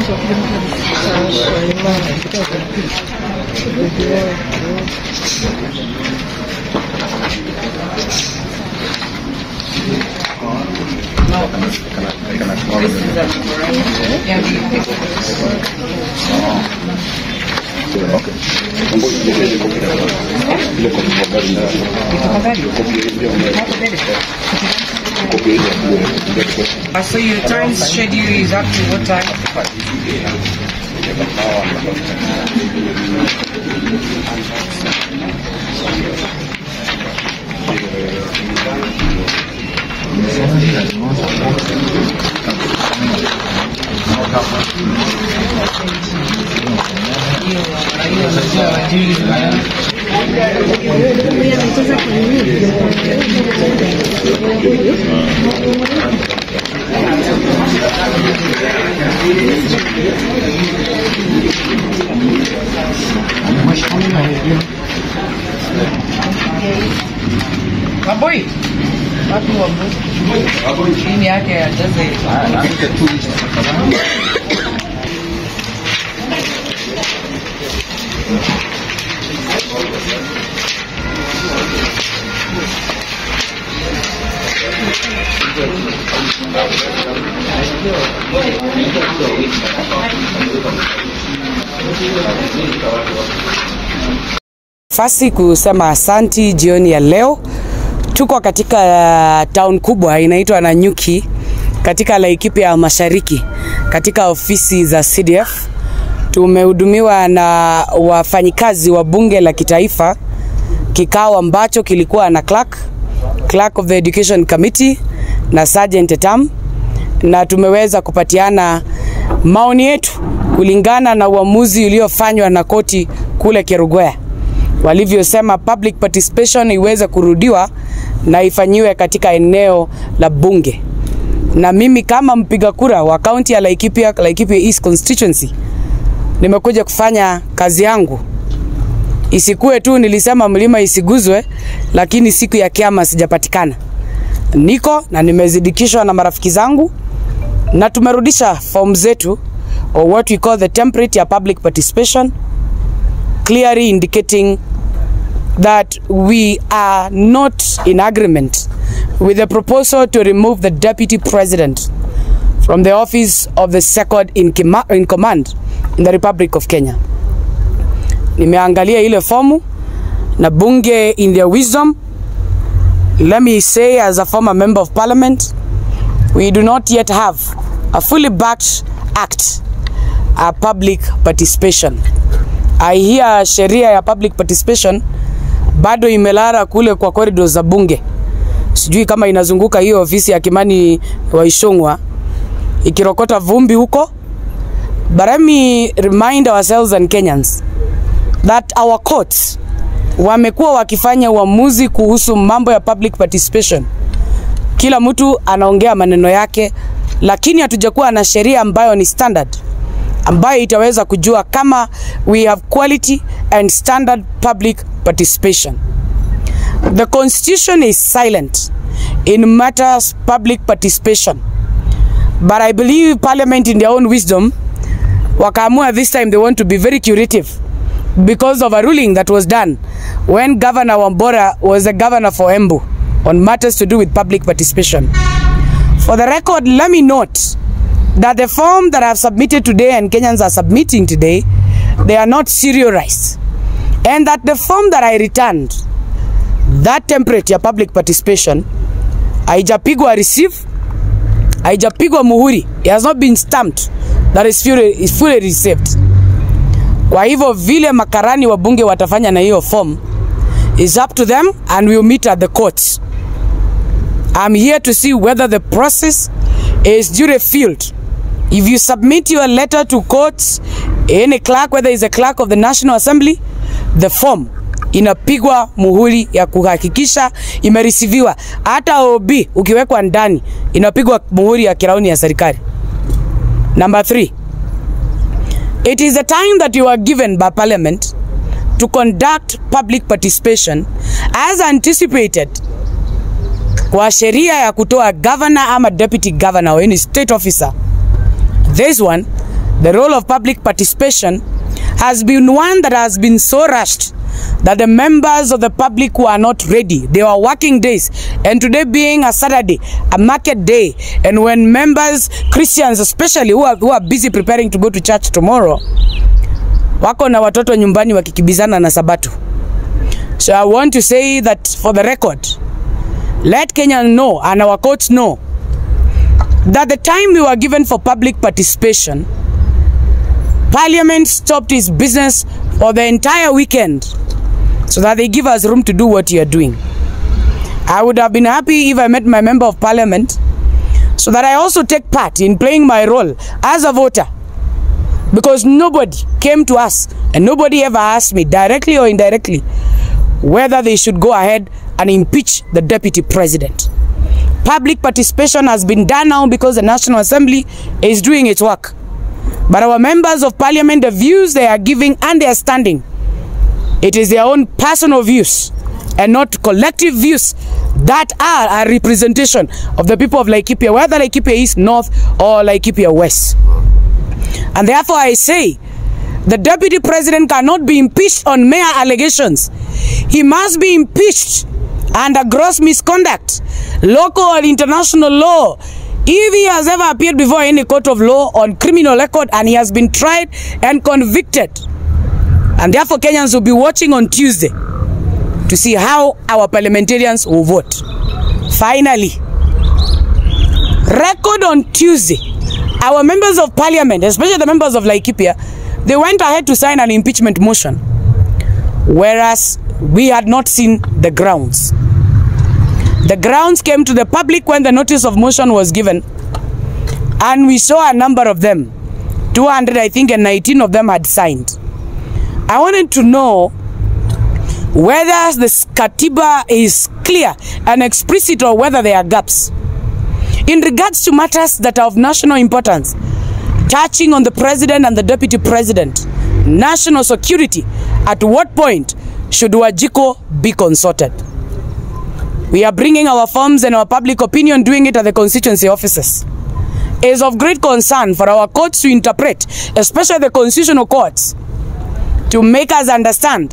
So your time schedule is up to what time? Boy, chini yake ajaze. Fasi kusema asanti jioni ya leo. Tuko katika town kubwa inaitwa Nanyuki katika Laikipia Mashariki katika ofisi za CDF. Tumehudumiwa na wafanyikazi wa bunge la kitaifa, kikao ambacho kilikuwa na clerk of the Education Committee na Sergeant Tam, na tumeweza kupatiana maoni yetu kulingana na uamuzi uliofanywa na koti kule Kerugoya. Walivyosema public participation iweze kurudiwa na ifanyiwe katika eneo la bunge. Na mimi kama mpiga kura wa county ya Laikipia East constituency nimekuja kufanya kazi yangu. Isikue tu nilisema mlima isiguzwe, lakini siku ya kiama sijapatikana. Niko na nimezidikishwa na marafiki zangu na tumerudisha form zetu, or what we call the template ya public participation, clearly indicating that we are not in agreement with the proposal to remove the deputy president from the office of the second in command in the Republic of Kenya. Nimeangalia ile fomu na bunge in their wisdom. Let me say, as a former member of parliament, we do not yet have a fully backed act, a public participation. I hear sheria ya public participation bado imelara kule kwa corridors za bunge. Sijui kama inazunguka hiyo ofisi ya Kimani wa Ishongwa ikirokota vumbi huko. But let me remind ourselves and Kenyans that our courts wamekuwa wakifanya uamuzi kuhusu mambo ya public participation. Kila mtu anaongea maneno yake, lakini hatujakuwa na sheria ambayo ni standard, ambayo itaweza kujua kama we have quality and standard public participation. The constitution is silent in matters public participation, but I believe parliament in their own wisdom wakaamua this time they want to be very curative because of a ruling that was done when Governor Wambora was the governor for Embu on matters to do with public participation. For the record, let me note that the form that I have submitted today and Kenyans are submitting today, they are not serialized. And that the form that I returned, that template ya public participation, haijapigwa receive, haijapigwa muhuri, it has not been stamped, that is fully received. Kwa hivyo vile makarani wa bunge watafanya na hiyo form is up to them, and we will meet at the courts. I'm here to see whether the process is duly filled. If you submit your letter to courts, any clerk, whether it's a clerk of the National Assembly, the form inapigwa muhuri ya kuhakikisha imerisiviwa. Hata OB ukiwekwa ndani inapigwa muhuri ya kirauni ya serikali. Number 3, it is the time that you are given by parliament to conduct public participation as anticipated kwa sheria ya kutoa governor ama deputy governor or any state officer. This one, the role of public participation has been one that has been so rushed that the members of the public were not ready. They were working days, and today being a Saturday, a market day, and when members, Christians especially, who are busy preparing to go to church tomorrow, wako na watoto nyumbani wakikibizana na Sabato. So I want to say that for the record, let Kenyans know and our courts know that the time we were given for public participation, Parliament stopped its business for the entire weekend so that they give us room to do what you are doing. I would have been happy if I met my member of Parliament so that I also take part in playing my role as a voter, because nobody came to us and nobody ever asked me directly or indirectly whether they should go ahead and impeach the deputy president. Public participation has been done now because the National Assembly is doing its work. But our members of Parliament, the views they are giving and they are standing, it is their own personal views and not collective views that are a representation of the people of Laikipia, whether Laikipia East, North, or Laikipia West. And therefore I say, the deputy president cannot be impeached on mere allegations. He must be impeached under gross misconduct, local or international law. If he has ever appeared before any court of law on criminal record and he has been tried and convicted. And therefore Kenyans will be watching on Tuesday to see how our parliamentarians will vote. Finally, record on Tuesday, our members of Parliament, especially the members of Laikipia, they went ahead to sign an impeachment motion, whereas we had not seen the grounds. The grounds came to the public when the notice of motion was given, and we saw a number of them, 200 I think, and 19 of them had signed. I wanted to know whether the Katiba is clear and explicit or whether there are gaps. In regards to matters that are of national importance, touching on the president and the deputy president, national security, at what point should Wajiko be consulted? We are bringing our forms and our public opinion, doing it at the constituency offices. It is of great concern for our courts to interpret, especially the constitutional courts, to make us understand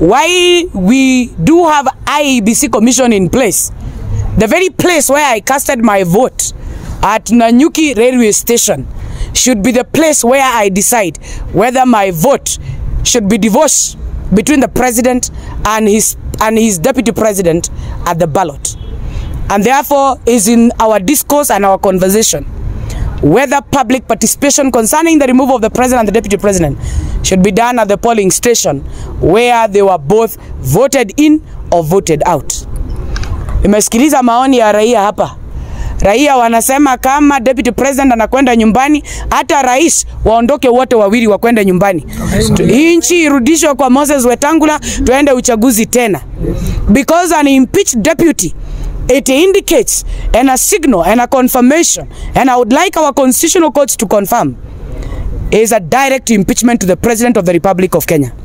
why we do have IEBC commission in place. The very place where I casted my vote at Nanyuki railway station should be the place where I decide whether my vote should be divorced between the president and his deputy president at the ballot. And therefore is in our discourse and our conversation whether public participation concerning the removal of the president and the deputy president should be done at the polling station where they were both voted in or voted out. Nimesikiliza maoni ya raia hapa. Raia wanasema kama deputy president anakwenda nyumbani, hata rais waondoke wote wawili wakwenda nyumbani. Nchi irudishwe kwa Moses Wetangula, tuende uchaguzi tena. Because an impeached deputy, it indicates and a signal and a confirmation, and I would like our constitutional courts to confirm, is a direct impeachment to the President of the Republic of Kenya.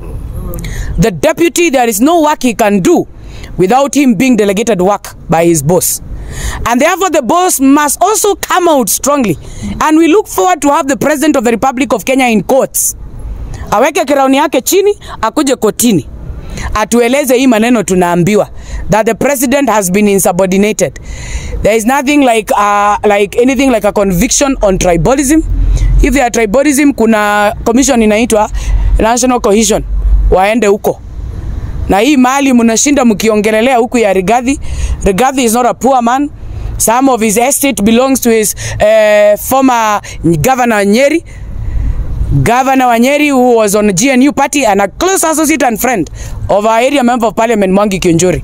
The deputy, there is no work he can do without him being delegated work by his boss. And therefore the boss must also come out strongly. And we look forward to have the President of the Republic of Kenya in courts. Aweke kirauni yake chini, akuje kotini. Atueleze hii maneno tunaambiwa, that the president has been insubordinated. There is nothing like anything like a conviction on tribalism. If there are tribalism, kuna commission inaitwa National Cohesion. Waende huko. Na hii mali munashinda mkiongelelea huku ya Rigathi. Rigathi is not a poor man. Some of his estate belongs to his former governor Nyeri. Governor Wanyeri, who was on the GNU party and a close associate and friend of our area member of Parliament, Mwangi Kionjori.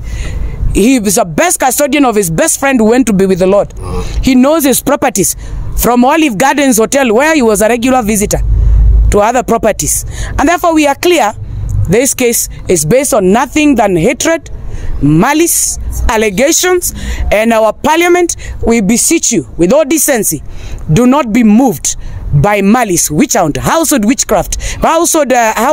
He was the best custodian of his best friend who went to be with the Lord. He knows his properties from Olive Gardens Hotel, where he was a regular visitor, to other properties. And therefore we are clear, this case is based on nothing than hatred, malice, allegations, and our Parliament, we beseech you, with all decency, do not be moved by malice, witch hunt, household witchcraft, household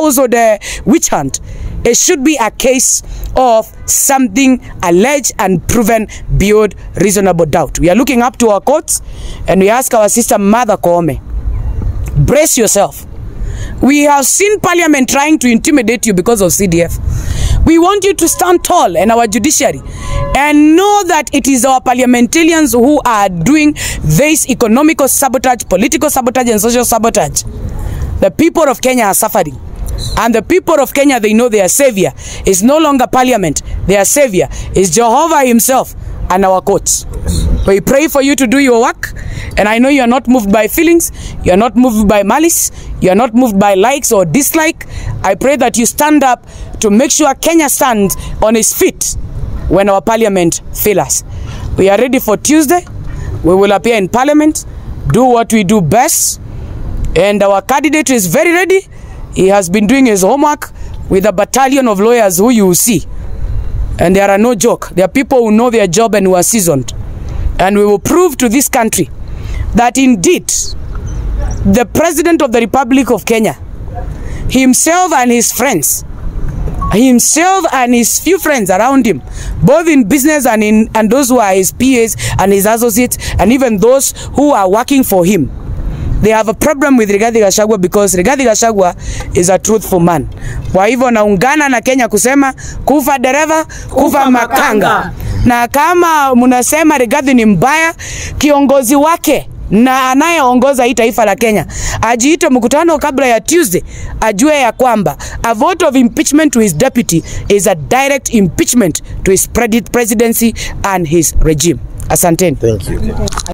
witch hunt. It should be a case of something alleged and proven beyond reasonable doubt. We are looking up to our courts, and we ask our sister Mother Koome, brace yourself. We have seen Parliament trying to intimidate you because of CDF. We want you to stand tall in our judiciary and know that it is our parliamentarians who are doing this economical sabotage, political sabotage, and social sabotage. The people of Kenya are suffering. And the people of Kenya, they know their savior is no longer Parliament. Their savior is Jehovah himself and our courts. We pray for you to do your work. And I know you are not moved by feelings. You are not moved by malice. You are not moved by likes or dislike. I pray that you stand up to make sure Kenya stands on its feet when our Parliament fails us. We are ready for Tuesday. We will appear in Parliament, do what we do best. And our candidate is very ready. He has been doing his homework with a battalion of lawyers who you will see. And there are no joke. There are people who know their job and who are seasoned. And we will prove to this country that indeed the President of the Republic of Kenya, himself and his friends, himself and his few friends around him, both in business and those who are his PAs and his associates, and even those who are working for him, they have a problem with Rigathi Gachagua because Rigathi Gachagua is a truthful man. Kwa hivyo naungana na Kenya kusema kufa dereva, kufa makanga. Na kama munasema Rigathi ni mbaya, kiongozi wake na anayeongoza hii taifa la Kenya ajiite mkutano kabla ya Tuesday, ajue ya kwamba a vote of impeachment to his deputy is a direct impeachment to his presidency and his regime. Asanteni. Thank you.